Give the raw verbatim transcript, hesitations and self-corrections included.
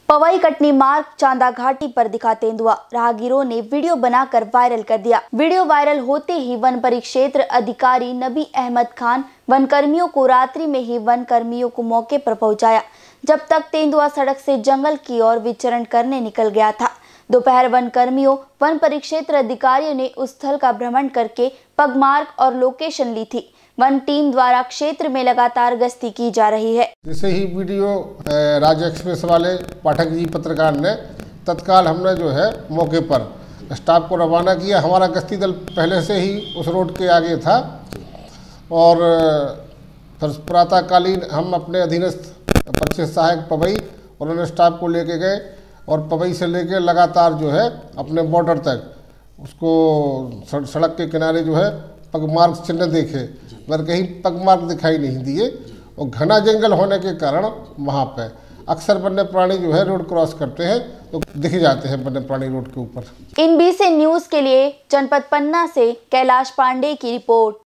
पवई कटनी मार्ग चांदा घाटी पर दिखा तेंदुआ, राहगीरों ने वीडियो बनाकर वायरल कर दिया। वीडियो वायरल होते ही वन परिक्षेत्र अधिकारी नबी अहमद खान वन कर्मियों को रात्रि में ही वन कर्मियों को मौके पर पहुंचाया, जब तक तेंदुआ सड़क से जंगल की ओर विचरण करने निकल गया था। दोपहर वन कर्मियों वन परिक्षेत्र अधिकारियों ने उस स्थल का भ्रमण करके पगमार्क और लोकेशन ली थी। वन टीम द्वारा क्षेत्र में लगातार गश्ती की जा रही है। जैसे ही वीडियो राज्य एक्सप्रेस वाले पाठक जी पत्रकार ने तत्काल हमने जो है मौके पर स्टाफ को रवाना किया। हमारा गश्ती दल पहले से ही उस रोड के आगे था और फिर प्रातःकालीन हम अपने अधीनस्थ परिक्षेत्र सहायक पवई उन्होंने स्टाफ को लेके गए और पवई से लेके लगातार जो है अपने बॉर्डर तक उसको सड़क के किनारे जो है पगमार्क चिन्ह देखे, मगर कहीं पगमार्क दिखाई नहीं दिए और घना जंगल होने के कारण वहाँ पे अक्सर वन्य प्राणी जो है रोड क्रॉस करते हैं तो दिख जाते हैं वन्य प्राणी रोड के ऊपर। इन बी सी न्यूज़ के लिए जनपद पन्ना से कैलाश पांडे की रिपोर्ट।